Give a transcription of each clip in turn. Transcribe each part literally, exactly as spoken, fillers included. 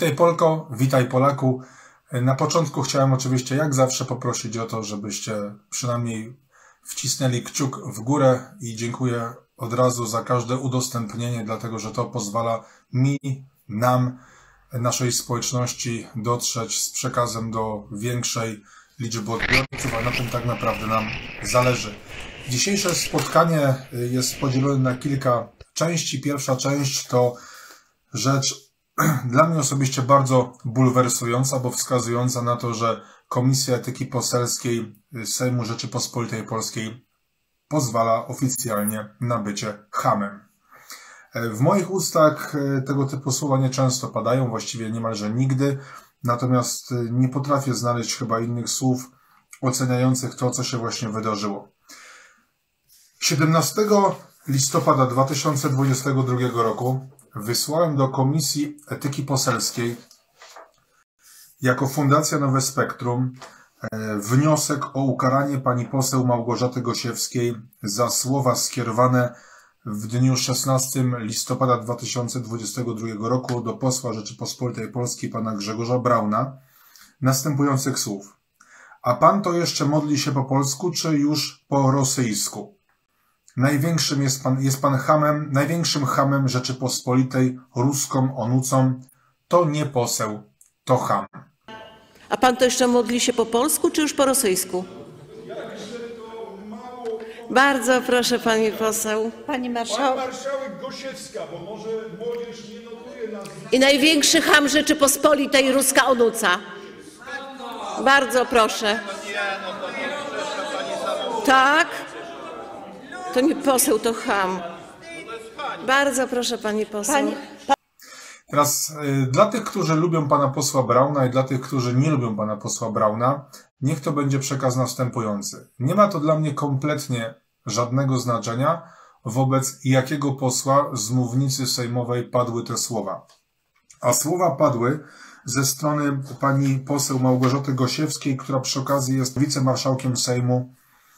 Witaj Polko, witaj Polaku. Na początku chciałem oczywiście jak zawsze poprosić o to, żebyście przynajmniej wcisnęli kciuk w górę i dziękuję od razu za każde udostępnienie, dlatego że to pozwala mi, nam, naszej społeczności dotrzeć z przekazem do większej liczby odbiorców, a na tym tak naprawdę nam zależy. Dzisiejsze spotkanie jest podzielone na kilka części. Pierwsza część to rzecz dla mnie osobiście bardzo bulwersująca, bo wskazująca na to, że Komisja Etyki Poselskiej Sejmu Rzeczypospolitej Polskiej pozwala oficjalnie na bycie chamem. W moich ustach tego typu słowa nieczęsto padają, właściwie niemalże nigdy, natomiast nie potrafię znaleźć chyba innych słów oceniających to, co się właśnie wydarzyło. siedemnastego listopada dwa tysiące dwudziestego drugiego roku wysłałem do Komisji Etyki Poselskiej jako Fundacja Nowe Spektrum wniosek o ukaranie pani poseł Małgorzaty Gosiewskiej za słowa skierowane w dniu szesnastego listopada dwa tysiące dwudziestego drugiego roku do posła Rzeczypospolitej Polskiej pana Grzegorza Brauna następujących słów. A pan to jeszcze modli się po polsku, czy już po rosyjsku? Największym jest pan, jest pan chamem, największym chamem Rzeczypospolitej, ruską onucą. To nie poseł, to cham. A pan to jeszcze modli się po polsku, czy już po rosyjsku? Bardzo proszę, pani poseł. Pani marszałek. Pani marszałek Gosiewska, bo może młodzież nie notuje nas. I największy cham Rzeczypospolitej, ruska onuca. Bardzo proszę. Tak? To nie poseł, to cham. Bardzo proszę, pani poseł. Pani... Teraz y, dla tych, którzy lubią pana posła Brauna i dla tych, którzy nie lubią pana posła Brauna, niech to będzie przekaz następujący. Nie ma to dla mnie kompletnie żadnego znaczenia, wobec jakiego posła z mównicy sejmowej padły te słowa. A słowa padły ze strony pani poseł Małgorzaty Gosiewskiej, która przy okazji jest wicemarszałkiem Sejmu.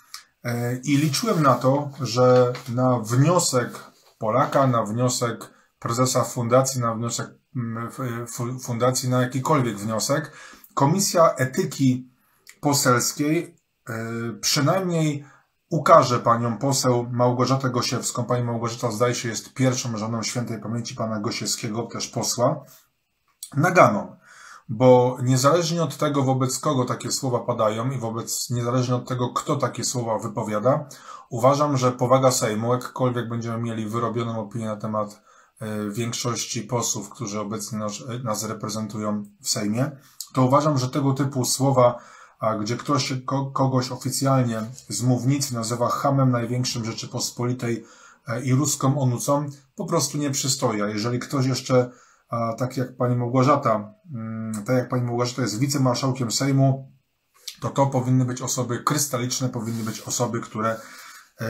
I liczyłem na to, że na wniosek Polaka, na wniosek prezesa fundacji, na wniosek fundacji, na jakikolwiek wniosek, Komisja Etyki Poselskiej przynajmniej ukaże panią poseł Małgorzatę Gosiewską. Pani Małgorzata, zdaje się, jest pierwszą żoną świętej pamięci pana Gosiewskiego, też posła, naganą. Bo niezależnie od tego, wobec kogo takie słowa padają i wobec niezależnie od tego, kto takie słowa wypowiada, uważam, że powaga Sejmu, jakkolwiek będziemy mieli wyrobioną opinię na temat y, większości posłów, którzy obecnie nas, nas reprezentują w Sejmie, to uważam, że tego typu słowa, a gdzie ktoś ko, kogoś oficjalnie z mównicy nazywa chamem największym Rzeczypospolitej y, i ruską onucą, po prostu nie przystoi. A jeżeli ktoś jeszcze A tak jak pani Małgorzata, tak jak pani Małgorzata jest wicemarszałkiem Sejmu, to to powinny być osoby krystaliczne, powinny być osoby, które e,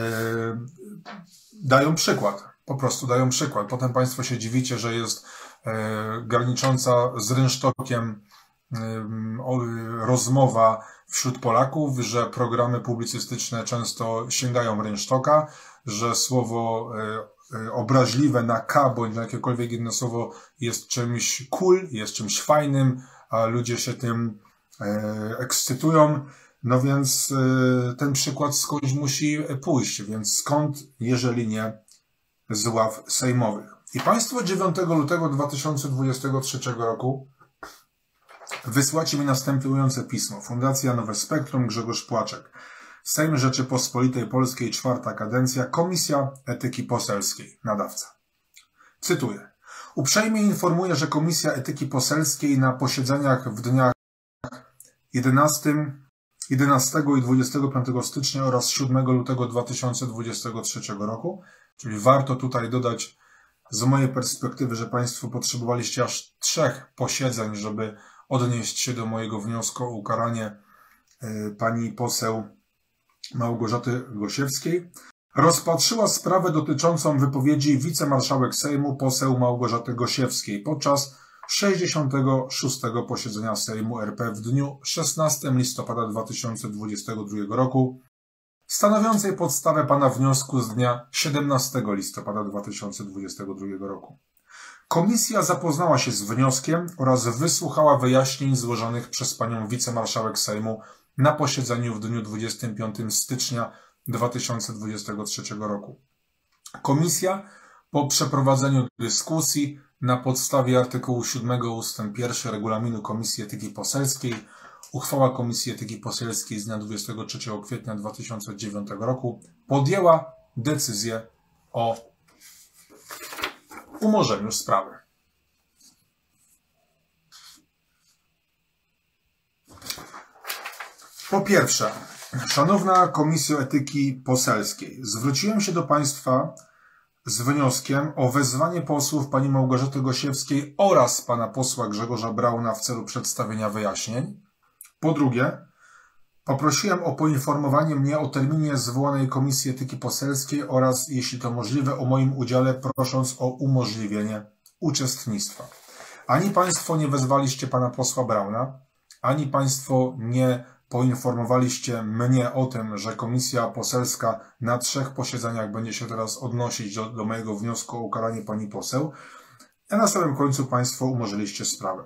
dają przykład, po prostu dają przykład. Potem państwo się dziwicie, że jest e, granicząca z rynsztokiem e, o, rozmowa wśród Polaków, że programy publicystyczne często sięgają rynsztoka, że słowo e, obraźliwe na K bądź na jakiekolwiek inne słowo jest czymś cool, jest czymś fajnym, a ludzie się tym e, ekscytują. No więc e, ten przykład skądś musi pójść, więc skąd, jeżeli nie z ław sejmowych. I państwo dziewiątego lutego dwa tysiące dwudziestego trzeciego roku wysłacie mi następujące pismo. Fundacja Nowe Spektrum, Grzegorz Płaczek. Sejm Rzeczypospolitej Polskiej, czwarta kadencja, Komisja Etyki Poselskiej, nadawca. Cytuję. Uprzejmie informuję, że Komisja Etyki Poselskiej na posiedzeniach w dniach jedenastego i dwudziestego piątego stycznia oraz siódmego lutego dwa tysiące dwudziestego trzeciego roku, czyli warto tutaj dodać z mojej perspektywy, że państwo potrzebowaliście aż trzech posiedzeń, żeby odnieść się do mojego wniosku o ukaranie y, pani poseł Małgorzaty Gosiewskiej, rozpatrzyła sprawę dotyczącą wypowiedzi wicemarszałek Sejmu poseł Małgorzaty Gosiewskiej podczas sześćdziesiątego szóstego posiedzenia Sejmu R P w dniu szesnastego listopada dwa tysiące dwudziestego drugiego roku, stanowiącej podstawę pana wniosku z dnia siedemnastego listopada dwa tysiące dwudziestego drugiego roku. Komisja zapoznała się z wnioskiem oraz wysłuchała wyjaśnień złożonych przez panią wicemarszałek Sejmu na posiedzeniu w dniu dwudziestego piątego stycznia dwa tysiące dwudziestego trzeciego roku. Komisja po przeprowadzeniu dyskusji na podstawie artykułu siódmego ustęp pierwszy Regulaminu Komisji Etyki Poselskiej, uchwała Komisji Etyki Poselskiej z dnia dwudziestego trzeciego kwietnia dwa tysiące dziewiątego roku podjęła decyzję o umorzeniu sprawy. Po pierwsze, Szanowna Komisjo Etyki Poselskiej, zwróciłem się do Państwa z wnioskiem o wezwanie posłów pani Małgorzaty Gosiewskiej oraz pana posła Grzegorza Brauna w celu przedstawienia wyjaśnień. Po drugie, poprosiłem o poinformowanie mnie o terminie zwołanej Komisji Etyki Poselskiej oraz, jeśli to możliwe, o moim udziale, prosząc o umożliwienie uczestnictwa. Ani Państwo nie wezwaliście pana posła Brauna, ani Państwo nie poinformowaliście mnie o tym, że Komisja Poselska na trzech posiedzeniach będzie się teraz odnosić do, do mojego wniosku o ukaranie pani poseł, a na samym końcu Państwo umorzyliście sprawę.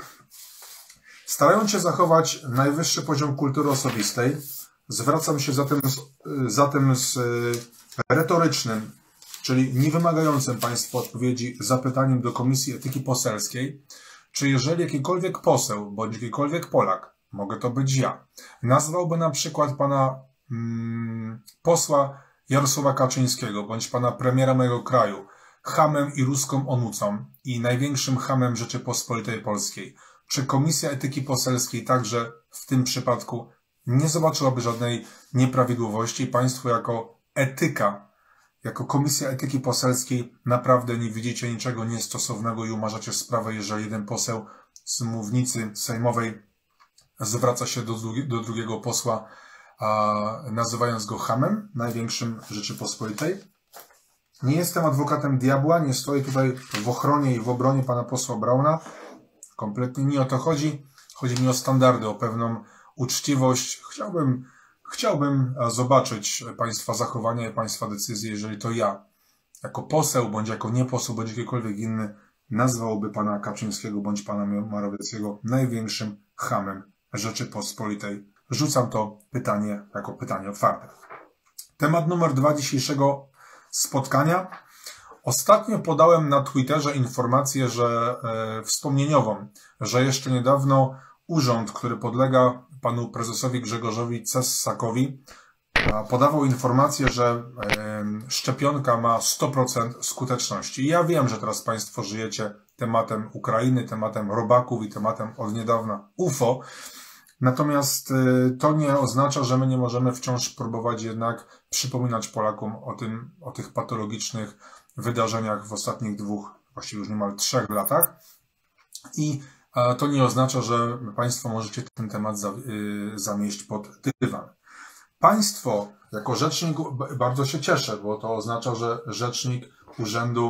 Starając się zachować najwyższy poziom kultury osobistej, zwracam się zatem z, zatem z retorycznym, czyli niewymagającym Państwu odpowiedzi zapytaniem do Komisji Etyki Poselskiej, czy jeżeli jakikolwiek poseł bądź jakikolwiek Polak, mogę to być ja, nazwałby na przykład pana mm, posła Jarosława Kaczyńskiego bądź pana premiera mojego kraju chamem i ruską onucą i największym chamem Rzeczypospolitej Polskiej, czy Komisja Etyki Poselskiej także w tym przypadku nie zobaczyłaby żadnej nieprawidłowości? Państwo jako etyka, jako Komisja Etyki Poselskiej naprawdę nie widzicie niczego niestosownego i umarzacie sprawę, jeżeli jeden poseł z mównicy sejmowej zwraca się do, drugi, do drugiego posła, a, nazywając go chamem, największym Rzeczypospolitej. Nie jestem adwokatem diabła, nie stoję tutaj w ochronie i w obronie pana posła Brauna. Kompletnie nie o to chodzi. Chodzi mi o standardy, o pewną uczciwość. Chciałbym, chciałbym zobaczyć Państwa zachowania i Państwa decyzje, jeżeli to ja, jako poseł, bądź jako nieposeł, bądź jakikolwiek inny, nazwałby pana Kaczyńskiego bądź pana Morawieckiego największym chamem Rzeczypospolitej. Rzucam to pytanie jako pytanie otwarte. Temat numer dwa dzisiejszego spotkania. Ostatnio podałem na Twitterze informację, że e, wspomnieniową, że jeszcze niedawno urząd, który podlega panu prezesowi Grzegorzowi Cessakowi, podawał informację, że e, szczepionka ma sto procent skuteczności. I ja wiem, że teraz Państwo żyjecie tematem Ukrainy, tematem robaków i tematem od niedawna U F O. Natomiast to nie oznacza, że my nie możemy wciąż próbować jednak przypominać Polakom o tym, o tych patologicznych wydarzeniach w ostatnich dwóch, właściwie już niemal trzech latach. I to nie oznacza, że Państwo możecie ten temat zamieść pod dywan. Państwo, jako rzecznik, bardzo się cieszę, bo to oznacza, że rzecznik urzędu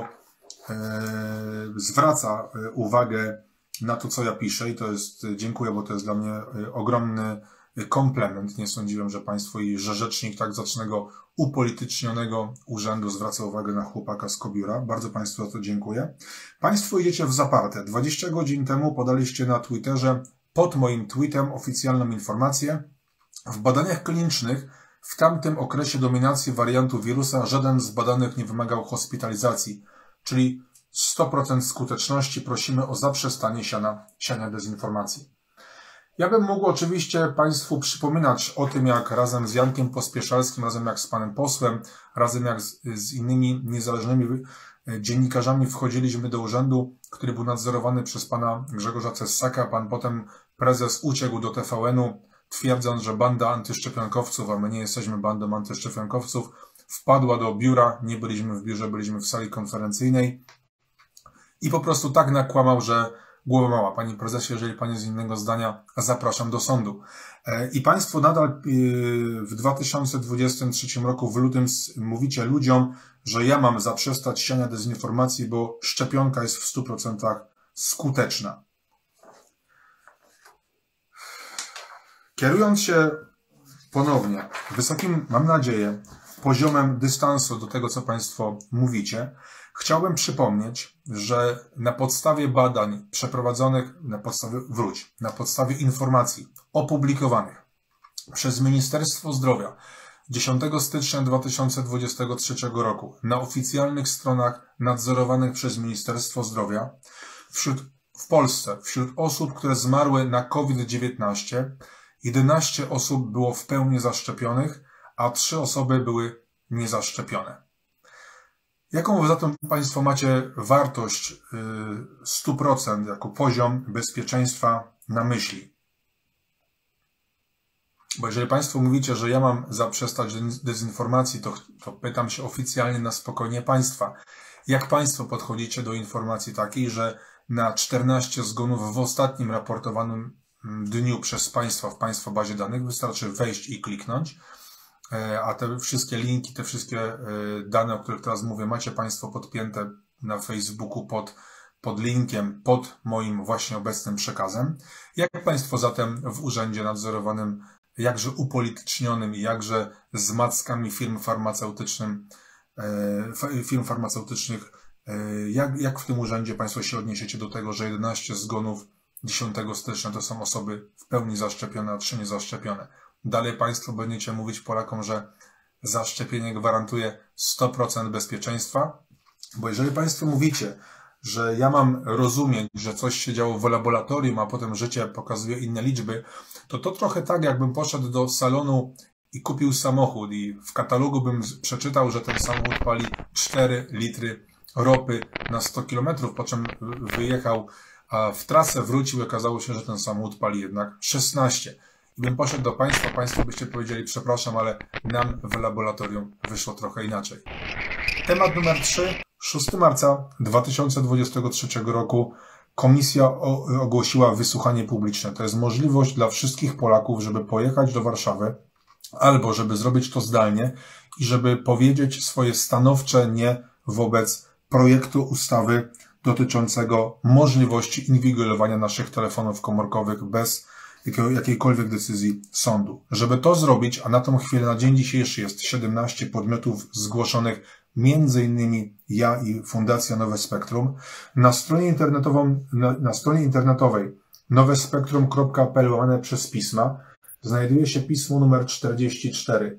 zwraca uwagę na to, co ja piszę i to jest, dziękuję, bo to jest dla mnie ogromny komplement. Nie sądziłem, że Państwo i że rzecznik tak zacnego, upolitycznionego urzędu zwraca uwagę na chłopaka z Kobiura. Bardzo Państwu za to dziękuję. Państwo idziecie w zaparte. dwadzieścia godzin temu podaliście na Twitterze pod moim tweetem oficjalną informację. W badaniach klinicznych w tamtym okresie dominacji wariantu wirusa żaden z badanych nie wymagał hospitalizacji, czyli sto procent skuteczności. Prosimy o zaprzestanie siana, siania dezinformacji. Ja bym mógł oczywiście Państwu przypominać o tym, jak razem z Jankiem Pospieszalskim, razem jak z panem posłem, razem jak z, z innymi niezależnymi dziennikarzami wchodziliśmy do urzędu, który był nadzorowany przez pana Grzegorza Cessaka. Pan potem prezes uciekł do T V N-u, twierdząc, że banda antyszczepionkowców, a my nie jesteśmy bandą antyszczepionkowców, wpadła do biura. Nie byliśmy w biurze, byliśmy w sali konferencyjnej. I po prostu tak nakłamał, że głowa mała. Panie prezesie, jeżeli pan jest innego zdania, zapraszam do sądu. I Państwo nadal w dwa tysiące dwudziestym trzecim roku w lutym mówicie ludziom, że ja mam zaprzestać siania dezinformacji, bo szczepionka jest w stu procentach skuteczna. Kierując się ponownie wysokim, mam nadzieję, poziomem dystansu do tego, co Państwo mówicie, Chciałbym przypomnieć, że na podstawie badań przeprowadzonych, na podstawie, wróć, na podstawie informacji opublikowanych przez Ministerstwo Zdrowia dziesiątego stycznia dwa tysiące dwudziestego trzeciego roku na oficjalnych stronach nadzorowanych przez Ministerstwo Zdrowia, wśród, w Polsce wśród osób, które zmarły na COVID dziewiętnaście, jedenaście osób było w pełni zaszczepionych, a trzy osoby były niezaszczepione. Jaką zatem Państwo macie wartość sto procent jako poziom bezpieczeństwa na myśli? Bo jeżeli Państwo mówicie, że ja mam zaprzestać dezinformacji, to, to pytam się oficjalnie na spokojnie Państwa. Jak Państwo podchodzicie do informacji takiej, że na czternaście zgonów w ostatnim raportowanym dniu przez Państwa w Państwa bazie danych wystarczy wejść i kliknąć, a te wszystkie linki, te wszystkie dane, o których teraz mówię, macie Państwo podpięte na Facebooku pod, pod linkiem, pod moim właśnie obecnym przekazem. Jak Państwo zatem w urzędzie nadzorowanym, jakże upolitycznionym i jakże z mackami firm farmaceutycznym, firm farmaceutycznych, jak, jak w tym urzędzie Państwo się odniesiecie do tego, że jedenaście zgonów dziesiątego stycznia to są osoby w pełni zaszczepione, a trzy niezaszczepione? Dalej Państwo będziecie mówić Polakom, że zaszczepienie gwarantuje sto procent bezpieczeństwa? Bo jeżeli Państwo mówicie, że ja mam rozumieć, że coś się działo w laboratorium, a potem życie pokazuje inne liczby, to to trochę tak, jakbym poszedł do salonu i kupił samochód i w katalogu bym przeczytał, że ten samochód pali cztery litry ropy na sto kilometrów, po czym wyjechał, a w trasę wrócił i okazało się, że ten samochód pali jednak szesnaście. I bym poszedł do Państwa, Państwo byście powiedzieli, przepraszam, ale nam w laboratorium wyszło trochę inaczej. Temat numer trzy. szóstego marca dwa tysiące dwudziestego trzeciego roku Komisja ogłosiła wysłuchanie publiczne. To jest możliwość dla wszystkich Polaków, żeby pojechać do Warszawy albo żeby zrobić to zdalnie i żeby powiedzieć swoje stanowcze nie wobec projektu ustawy dotyczącego możliwości inwigilowania naszych telefonów komórkowych bez jakiejkolwiek decyzji sądu. Żeby to zrobić, a na tą chwilę, na dzień dzisiejszy jest siedemnaście podmiotów zgłoszonych, między innymi ja i Fundacja Nowe Spektrum, na stronie, internetową, na, na stronie internetowej nowespektrum kropka p l łamane przez pisma znajduje się pismo numer czterdzieści cztery.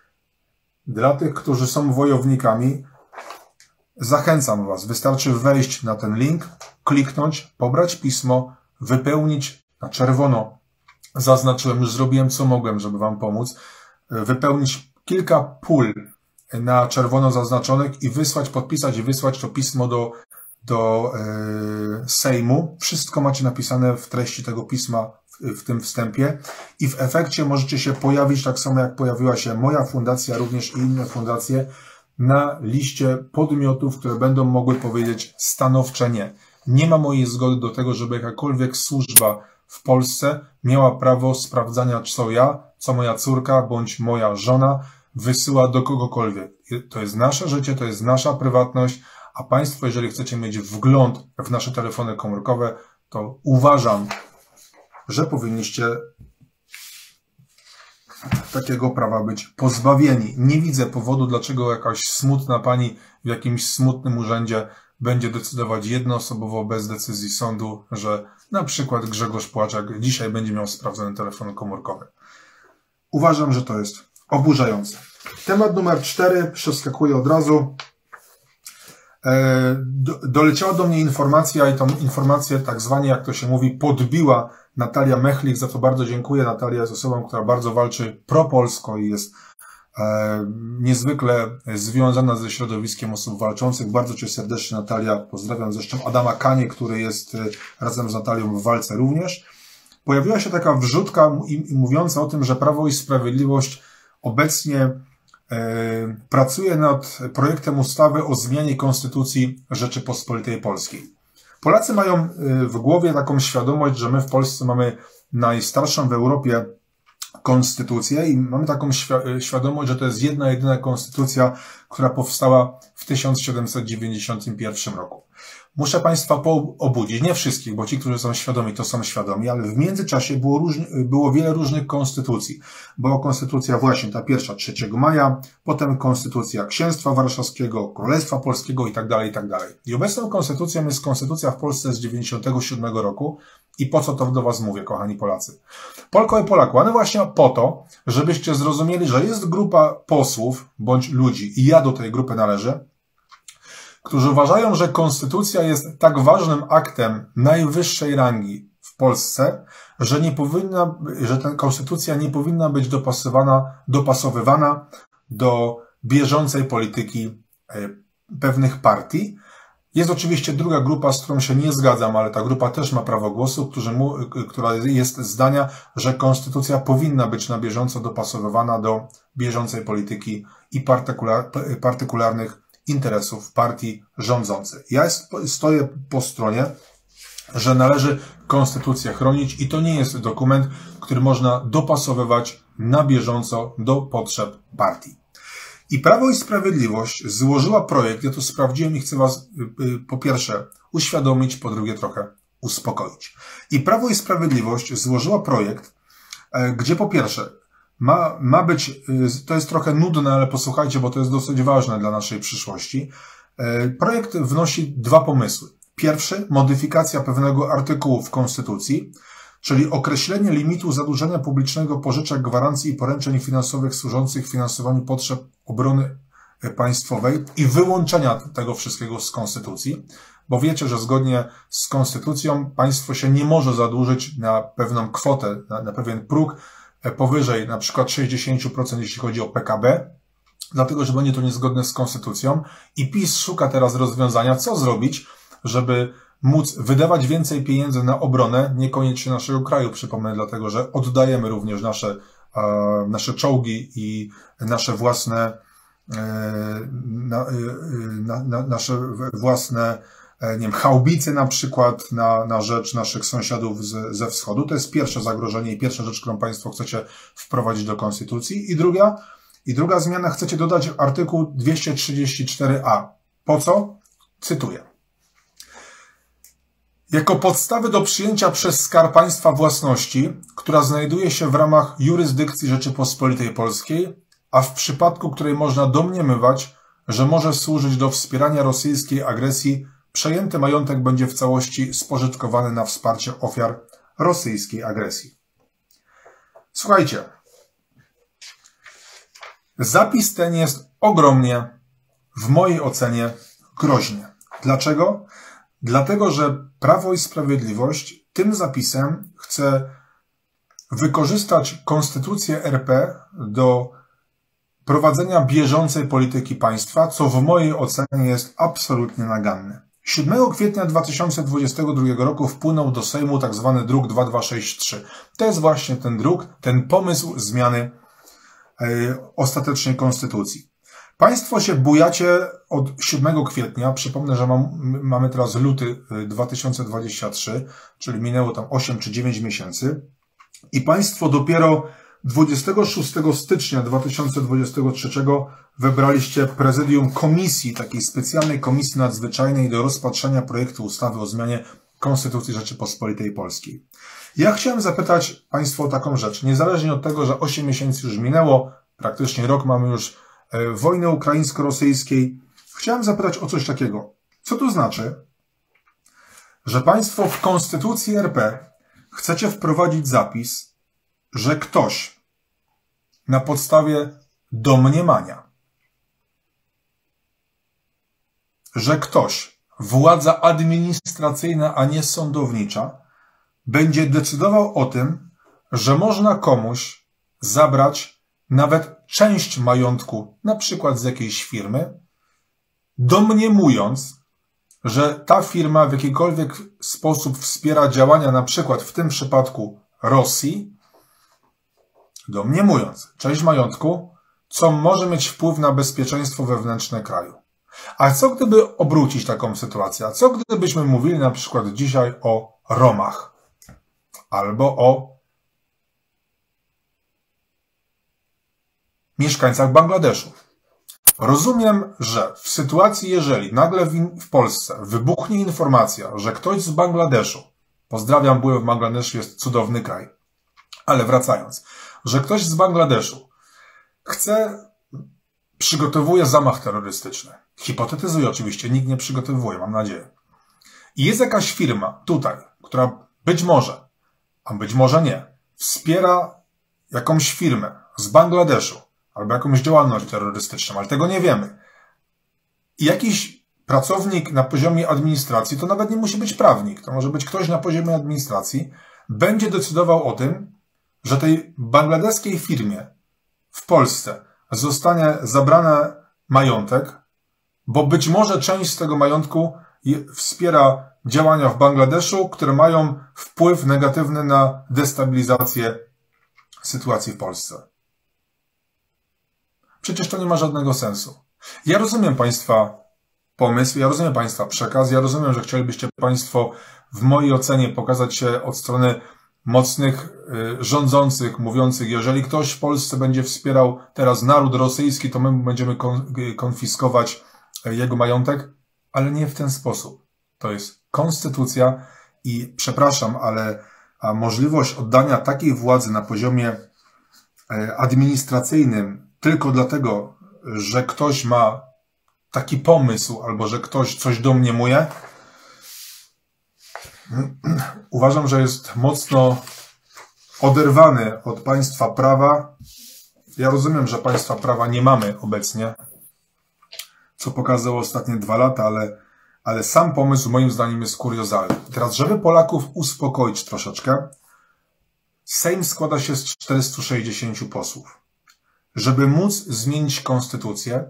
Dla tych, którzy są wojownikami, zachęcam Was, wystarczy wejść na ten link, kliknąć, pobrać pismo, wypełnić na czerwono. Zaznaczyłem, już zrobiłem co mogłem, żeby Wam pomóc. Wypełnić kilka pól na czerwono zaznaczonych i wysłać, podpisać i wysłać to pismo do, do yy, Sejmu. Wszystko macie napisane w treści tego pisma w, w tym wstępie i w efekcie możecie się pojawić, tak samo jak pojawiła się moja fundacja, również i inne fundacje, na liście podmiotów, które będą mogły powiedzieć stanowcze nie. Nie ma mojej zgody do tego, żeby jakakolwiek służba w Polsce miała prawo sprawdzania, co ja, co moja córka bądź moja żona wysyła do kogokolwiek. To jest nasze życie, to jest nasza prywatność, a Państwo, jeżeli chcecie mieć wgląd w nasze telefony komórkowe, to uważam, że powinniście takiego prawa być pozbawieni. Nie widzę powodu, dlaczego jakaś smutna pani w jakimś smutnym urzędzie będzie decydować jednoosobowo bez decyzji sądu, że na przykład Grzegorz Płaczek dzisiaj będzie miał sprawdzony telefon komórkowy. Uważam, że to jest oburzające. Temat numer cztery, przeskakuję od razu. Do, doleciała do mnie informacja i tą informację tak zwanie, jak to się mówi, podbiła Natalia Mechlik, za to bardzo dziękuję. Natalia jest osobą, która bardzo walczy propolsko i jest e, niezwykle związana ze środowiskiem osób walczących. Bardzo Cię serdecznie, Natalia, pozdrawiam. Zresztą Adama Kanie, który jest razem z Natalią w walce również. Pojawiła się taka wrzutka i, i mówiąca o tym, że Prawo i Sprawiedliwość obecnie e, pracuje nad projektem ustawy o zmianie Konstytucji Rzeczypospolitej Polskiej. Polacy mają w głowie taką świadomość, że my w Polsce mamy najstarszą w Europie konstytucję i mamy taką świ- świadomość, że to jest jedna, jedyna konstytucja, która powstała w tysiąc siedemset dziewięćdziesiątym pierwszym roku. Muszę Państwa obudzić, nie wszystkich, bo ci, którzy są świadomi, to są świadomi, ale w międzyczasie było, różni, było wiele różnych konstytucji. Była konstytucja właśnie ta pierwsza trzeciego maja, potem konstytucja Księstwa Warszawskiego, Królestwa Polskiego i tak dalej, i tak dalej. I obecną konstytucją jest konstytucja w Polsce z dziewięćdziesiątego siódmego roku. I po co to do Was mówię, kochani Polacy? Polko i Polaku, ale właśnie po to, żebyście zrozumieli, że jest grupa posłów bądź ludzi, i ja do tej grupy należę, którzy uważają, że konstytucja jest tak ważnym aktem najwyższej rangi w Polsce, że nie powinna, że ta konstytucja nie powinna być dopasowana, dopasowywana do bieżącej polityki pewnych partii. Jest oczywiście druga grupa, z którą się nie zgadzam, ale ta grupa też ma prawo głosu, którzy mu, która jest zdania, że konstytucja powinna być na bieżąco dopasowywana do bieżącej polityki i partykular, partykularnych interesów partii rządzącej. Ja stoję po stronie, że należy konstytucję chronić i to nie jest dokument, który można dopasowywać na bieżąco do potrzeb partii. I Prawo i Sprawiedliwość złożyła projekt, ja to sprawdziłem i chcę Was po pierwsze uświadomić, po drugie trochę uspokoić. I Prawo i Sprawiedliwość złożyła projekt, gdzie po pierwsze ma, ma być, to jest trochę nudne, ale posłuchajcie, bo to jest dosyć ważne dla naszej przyszłości. Projekt wnosi dwa pomysły. Pierwszy, modyfikacja pewnego artykułu w Konstytucji, czyli określenie limitu zadłużenia publicznego, pożyczek, gwarancji i poręczeń finansowych służących finansowaniu potrzeb obrony państwowej i wyłączenia tego wszystkiego z Konstytucji, bo wiecie, że zgodnie z Konstytucją państwo się nie może zadłużyć na pewną kwotę, na, na pewien próg powyżej na przykład sześćdziesiąt procent, jeśli chodzi o P K B, dlatego, że będzie to niezgodne z Konstytucją i PiS szuka teraz rozwiązania, co zrobić, żeby móc wydawać więcej pieniędzy na obronę, niekoniecznie naszego kraju, przypomnę, dlatego, że oddajemy również nasze, e, nasze czołgi i nasze własne, e, na, na, na, nasze własne, e, nie wiem, haubice na przykład na, na rzecz naszych sąsiadów z, ze wschodu. To jest pierwsze zagrożenie i pierwsza rzecz, którą Państwo chcecie wprowadzić do Konstytucji. I druga, i druga zmiana, chcecie dodać artykuł dwieście trzydzieści cztery a. Po co? Cytuję. Jako podstawy do przyjęcia przez Skarb Państwa własności, która znajduje się w ramach jurysdykcji Rzeczypospolitej Polskiej, a w przypadku której można domniemywać, że może służyć do wspierania rosyjskiej agresji, przejęty majątek będzie w całości spożytkowany na wsparcie ofiar rosyjskiej agresji. Słuchajcie, zapis ten jest ogromnie, w mojej ocenie, groźny. Dlaczego? Dlatego, że Prawo i Sprawiedliwość tym zapisem chce wykorzystać Konstytucję R P do prowadzenia bieżącej polityki państwa, co w mojej ocenie jest absolutnie naganne. siódmego kwietnia dwa tysiące dwudziestego drugiego roku wpłynął do Sejmu tzw. druk dwa dwa sześć trzy. To jest właśnie ten druk, ten pomysł zmiany yy, ostatecznej Konstytucji. Państwo się bujacie od siódmego kwietnia, przypomnę, że mam, mamy teraz luty dwa tysiące dwudziesty trzeci, czyli minęło tam osiem czy dziewięć miesięcy i Państwo dopiero dwudziestego szóstego stycznia dwa tysiące dwudziestego trzeciego wybraliście prezydium komisji, takiej specjalnej komisji nadzwyczajnej do rozpatrzenia projektu ustawy o zmianie Konstytucji Rzeczypospolitej Polskiej. Ja chciałem zapytać Państwa o taką rzecz, niezależnie od tego, że osiem miesięcy już minęło, praktycznie rok mamy już wojny ukraińsko-rosyjskiej. Chciałem zapytać o coś takiego. Co to znaczy, że Państwo w Konstytucji R P chcecie wprowadzić zapis, że ktoś na podstawie domniemania, że ktoś, władza administracyjna, a nie sądownicza, będzie decydował o tym, że można komuś zabrać nawet część majątku, na przykład z jakiejś firmy, domniemując, że ta firma w jakikolwiek sposób wspiera działania, na przykład w tym przypadku Rosji, domniemując część majątku, co może mieć wpływ na bezpieczeństwo wewnętrzne kraju. A co gdyby obrócić taką sytuację? A co gdybyśmy mówili na przykład dzisiaj o Romach albo o mieszkańcach Bangladeszu? Rozumiem, że w sytuacji, jeżeli nagle w, w Polsce wybuchnie informacja, że ktoś z Bangladeszu, pozdrawiam, byłem w Bangladeszu, jest cudowny kraj, ale wracając, że ktoś z Bangladeszu chce, przygotowuje zamach terrorystyczny. Hipotetyzuję oczywiście, nikt nie przygotowuje, mam nadzieję. I jest jakaś firma tutaj, która być może, a być może nie, wspiera jakąś firmę z Bangladeszu albo jakąś działalność terrorystyczną, ale tego nie wiemy. I jakiś pracownik na poziomie administracji, to nawet nie musi być prawnik, to może być ktoś na poziomie administracji, będzie decydował o tym, że tej bangladeskiej firmie w Polsce zostanie zabrany majątek, bo być może część z tego majątku wspiera działania w Bangladeszu, które mają wpływ negatywny na destabilizację sytuacji w Polsce. Przecież to nie ma żadnego sensu. Ja rozumiem Państwa pomysł, ja rozumiem Państwa przekaz, ja rozumiem, że chcielibyście Państwo w mojej ocenie pokazać się od strony mocnych y, rządzących, mówiących, jeżeli ktoś w Polsce będzie wspierał teraz naród rosyjski, to my będziemy kon, y, konfiskować y, jego majątek, ale nie w ten sposób. To jest konstytucja i przepraszam, ale a możliwość oddania takiej władzy na poziomie y, administracyjnym tylko dlatego, że ktoś ma taki pomysł albo że ktoś coś domniemuje, uważam, że jest mocno oderwany od państwa prawa. Ja rozumiem, że państwa prawa nie mamy obecnie, co pokazało ostatnie dwa lata, ale, ale sam pomysł moim zdaniem jest kuriozalny. Teraz, żeby Polaków uspokoić troszeczkę, Sejm składa się z czterystu sześćdziesięciu posłów. Żeby móc zmienić konstytucję,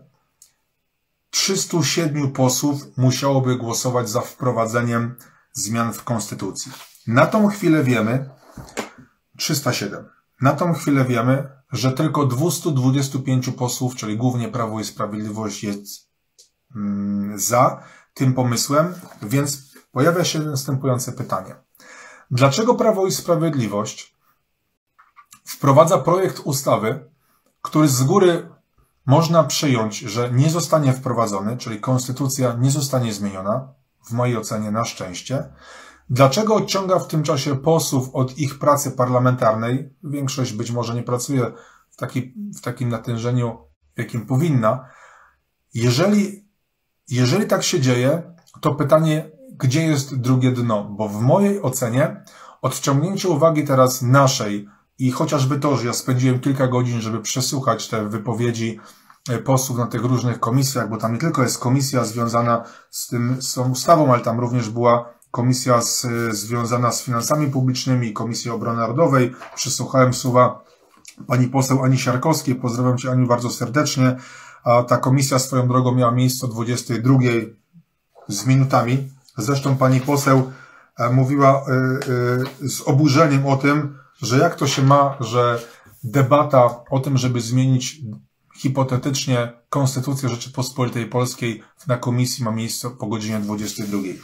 trzystu siedmiu posłów musiałoby głosować za wprowadzeniem zmian w konstytucji. Na tą chwilę wiemy, trzysta siedem, na tą chwilę wiemy, że tylko dwieście dwadzieścia pięć posłów, czyli głównie Prawo i Sprawiedliwość, jest mm, za tym pomysłem, więc pojawia się następujące pytanie. Dlaczego Prawo i Sprawiedliwość wprowadza projekt ustawy, który z góry można przyjąć, że nie zostanie wprowadzony, czyli konstytucja nie zostanie zmieniona, w mojej ocenie na szczęście. Dlaczego odciąga w tym czasie posłów od ich pracy parlamentarnej? Większość być może nie pracuje w, taki, w takim natężeniu, w jakim powinna. Jeżeli, jeżeli tak się dzieje, to pytanie, gdzie jest drugie dno? Bo w mojej ocenie odciągnięcie uwagi teraz naszej i chociażby to, że ja spędziłem kilka godzin, żeby przesłuchać te wypowiedzi posłów na tych różnych komisjach, bo tam nie tylko jest komisja związana z tym, z tą ustawą, ale tam również była komisja z, związana z finansami publicznymi, Komisja Obrony Narodowej. Przesłuchałem słowa pani poseł Ani Siarkowskiej. Pozdrawiam Cię, Aniu, bardzo serdecznie. A ta komisja swoją drogą miała miejsce o dwudziestej drugiej z minutami. Zresztą pani poseł mówiła z oburzeniem o tym, że jak to się ma, że debata o tym, żeby zmienić hipotetycznie Konstytucję Rzeczypospolitej Polskiej na komisji ma miejsce po godzinie dwudziestej drugiej.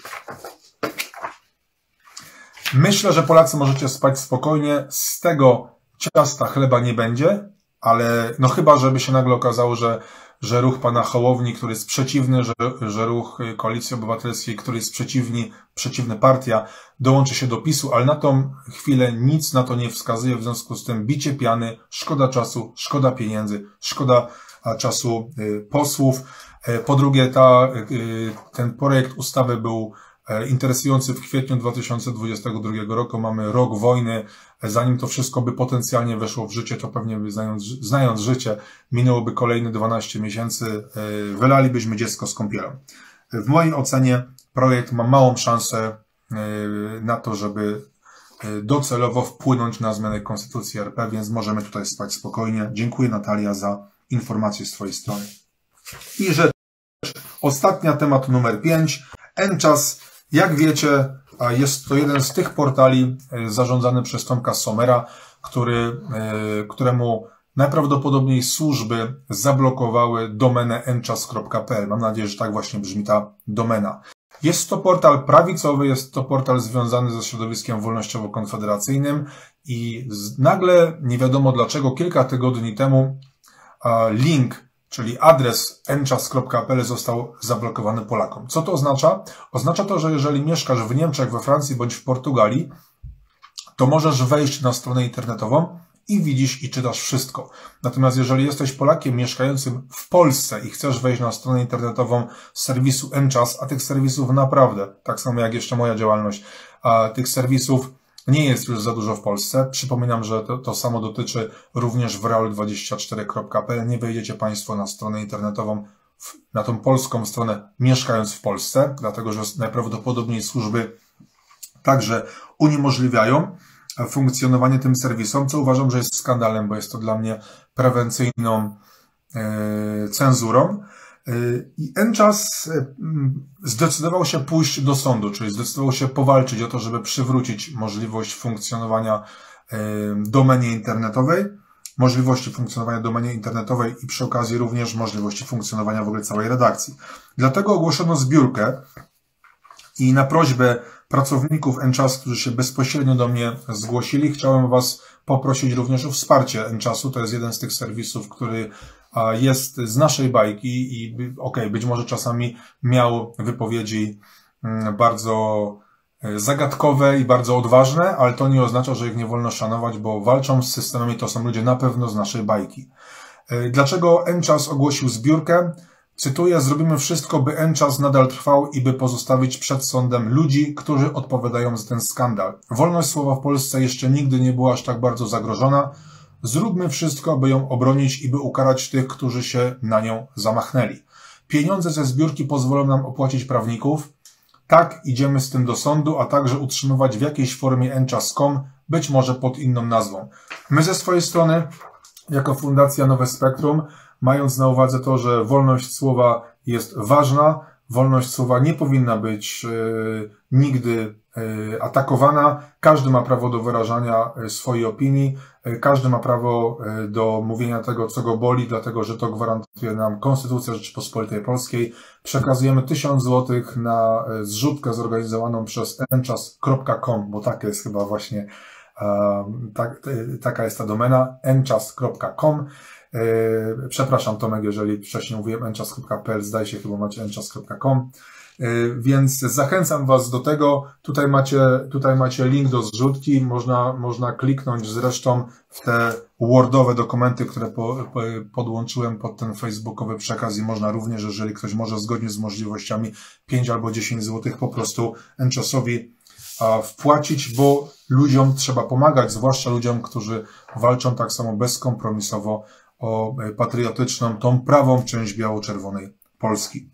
Myślę, że Polacy możecie spać spokojnie. Z tego ciasta chleba nie będzie, ale no chyba, żeby się nagle okazało, że, że ruch pana Hołowni, który jest przeciwny, że, że ruch Koalicji Obywatelskiej, który jest przeciwny, przeciwny partia, dołączy się do PiSu, ale na tą chwilę nic na to nie wskazuje, w związku z tym bicie piany, szkoda czasu, szkoda pieniędzy, szkoda czasu posłów. Po drugie, ta, ten projekt ustawy był interesujący w kwietniu dwa tysiące dwudziestego drugiego roku. Mamy rok wojny. Zanim to wszystko by potencjalnie weszło w życie, to pewnie by, znając, znając życie, minęłoby kolejne dwanaście miesięcy. Wylalibyśmy dziecko z kąpielą. W mojej ocenie projekt ma małą szansę na to, żeby docelowo wpłynąć na zmianę Konstytucji R P, więc możemy tutaj spać spokojnie. Dziękuję, Natalia, za informacje z Twojej strony. I rzecz ostatnia, temat numer pięć. Enczas, jak wiecie, jest to jeden z tych portali zarządzany przez Tomka Sommera, który, któremu najprawdopodobniej służby zablokowały domenę enczas kropka p l. Mam nadzieję, że tak właśnie brzmi ta domena. Jest to portal prawicowy, jest to portal związany ze środowiskiem wolnościowo-konfederacyjnym i nagle, nie wiadomo dlaczego, kilka tygodni temu link czyli adres enchas kropka p l został zablokowany Polakom. Co to oznacza? Oznacza to, że jeżeli mieszkasz w Niemczech, we Francji bądź w Portugalii, to możesz wejść na stronę internetową i widzisz i czytasz wszystko. Natomiast jeżeli jesteś Polakiem mieszkającym w Polsce i chcesz wejść na stronę internetową serwisu Enchas, a tych serwisów naprawdę, tak samo jak jeszcze moja działalność, a tych serwisów nie jest już za dużo w Polsce. Przypominam, że to, to samo dotyczy również w realu dwadzieścia cztery kropka p l. Nie wejdziecie Państwo na stronę internetową, w, na tą polską stronę mieszkając w Polsce, dlatego że najprawdopodobniej służby także uniemożliwiają funkcjonowanie tym serwisom, co uważam, że jest skandalem, bo jest to dla mnie prewencyjną e, cenzurą. E, I Enchas e, zdecydował się pójść do sądu, czyli zdecydował się powalczyć o to, żeby przywrócić możliwość funkcjonowania e, domenie internetowej, możliwości funkcjonowania domenie internetowej i przy okazji również możliwości funkcjonowania w ogóle całej redakcji. Dlatego ogłoszono zbiórkę i na prośbę pracowników Enchas, którzy się bezpośrednio do mnie zgłosili, chciałem Was poprosić również o wsparcie Enchasu. To jest jeden z tych serwisów, który jest z naszej bajki i okej, okay, być może czasami miał wypowiedzi bardzo zagadkowe i bardzo odważne, ale to nie oznacza, że ich nie wolno szanować, bo walczą z systemem i to są ludzie na pewno z naszej bajki. Dlaczego Enchas ogłosił zbiórkę? Cytuję, zrobimy wszystko, by Enchas nadal trwał i by pozostawić przed sądem ludzi, którzy odpowiadają za ten skandal. Wolność słowa w Polsce jeszcze nigdy nie była aż tak bardzo zagrożona. Zróbmy wszystko, by ją obronić i by ukarać tych, którzy się na nią zamachnęli. Pieniądze ze zbiórki pozwolą nam opłacić prawników. Tak, idziemy z tym do sądu, a także utrzymywać w jakiejś formie enchas kropka com, być może pod inną nazwą. My ze swojej strony, jako Fundacja Nowe Spektrum, mając na uwadze to, że wolność słowa jest ważna, wolność słowa nie powinna być e, nigdy e, atakowana, każdy ma prawo do wyrażania swojej opinii, e, każdy ma prawo e, do mówienia tego, co go boli, dlatego że to gwarantuje nam Konstytucja Rzeczypospolitej Polskiej. Przekazujemy tysiąc złotych na e, zrzutkę zorganizowaną przez enchas kropka com, bo taka jest chyba właśnie e, tak, e, taka jest ta domena, enchas kropka com. Yy, przepraszam Tomek, jeżeli wcześniej mówiłem enchas kropka p l, zdaje się chyba macie enchas kropka com, yy, więc zachęcam Was do tego. Tutaj macie, tutaj macie link do zrzutki, można, można kliknąć zresztą w te wordowe dokumenty, które po, po, podłączyłem pod ten facebookowy przekaz i można również, jeżeli ktoś może zgodnie z możliwościami pięć albo dziesięć złotych po prostu Enchasowi wpłacić, bo ludziom trzeba pomagać, zwłaszcza ludziom, którzy walczą tak samo bezkompromisowo o patriotyczną, tą prawą część biało-czerwonej Polski.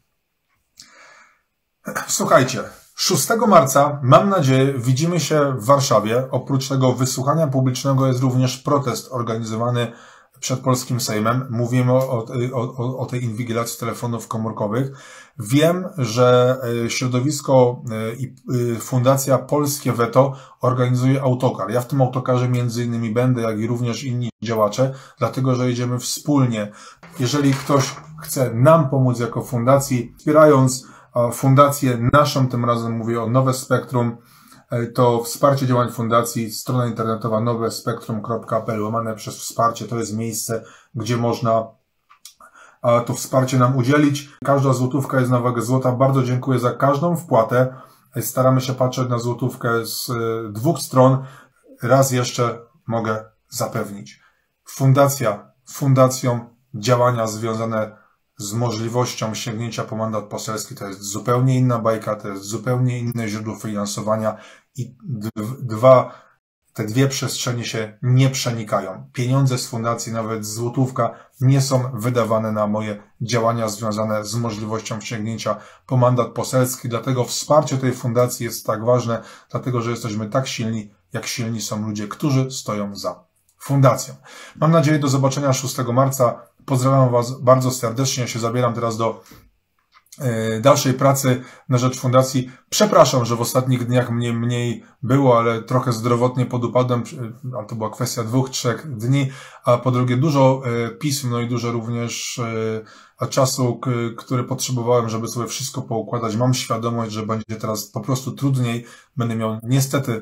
Słuchajcie, szóstego marca, mam nadzieję, widzimy się w Warszawie. Oprócz tego wysłuchania publicznego jest również protest organizowany przed polskim Sejmem. Mówimy o, o, o tej inwigilacji telefonów komórkowych. Wiem, że środowisko i Fundacja Polskie Weto organizuje autokar. Ja w tym autokarze między innymi będę, jak i również inni działacze, dlatego że jedziemy wspólnie. Jeżeli ktoś chce nam pomóc jako fundacji, wspierając fundację naszą, tym razem mówię o Nowe Spektrum, to wsparcie działań fundacji, strona internetowa nowe spektrum kropka p l, łamane przez wsparcie, to jest miejsce, gdzie można to wsparcie nam udzielić. Każda złotówka jest na wagę złota. Bardzo dziękuję za każdą wpłatę. Staramy się patrzeć na złotówkę z dwóch stron. Raz jeszcze mogę zapewnić. Fundacja, fundacją działania związane z możliwością sięgnięcia po mandat poselski to jest zupełnie inna bajka, to jest zupełnie inne źródło finansowania i dwa, te dwie przestrzenie się nie przenikają. Pieniądze z fundacji, nawet złotówka, nie są wydawane na moje działania związane z możliwością sięgnięcia po mandat poselski, dlatego wsparcie tej fundacji jest tak ważne, dlatego że jesteśmy tak silni, jak silni są ludzie, którzy stoją za fundacją. Mam nadzieję do zobaczenia szóstego marca. Pozdrawiam Was bardzo serdecznie. Ja się zabieram teraz do y, dalszej pracy na rzecz fundacji. Przepraszam, że w ostatnich dniach mnie mniej było, ale trochę zdrowotnie podupadłem, ale to była kwestia dwóch, trzech dni, a po drugie dużo y, pism, no i dużo również y, czasu, k, który potrzebowałem, żeby sobie wszystko poukładać. Mam świadomość, że będzie teraz po prostu trudniej. Będę miał niestety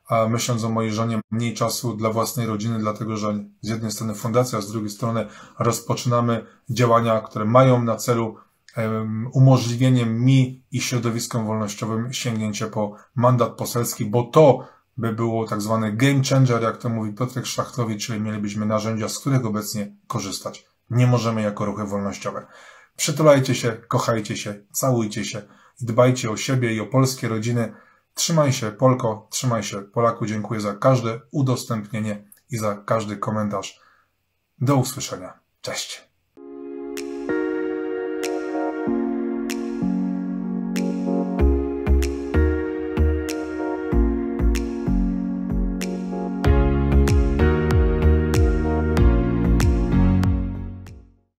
a myśląc o mojej żonie, mniej czasu dla własnej rodziny, dlatego że z jednej strony fundacja, z drugiej strony rozpoczynamy działania, które mają na celu um, umożliwienie mi i środowiskom wolnościowym sięgnięcie po mandat poselski, bo to by było tak zwany game changer, jak to mówi Piotrek Szlachtowicz, czyli mielibyśmy narzędzia, z których obecnie korzystać. Nie możemy jako ruchy wolnościowe. Przytulajcie się, kochajcie się, całujcie się i dbajcie o siebie i o polskie rodziny. Trzymaj się, Polko, trzymaj się, Polaku. Dziękuję za każde udostępnienie i za każdy komentarz. Do usłyszenia. Cześć.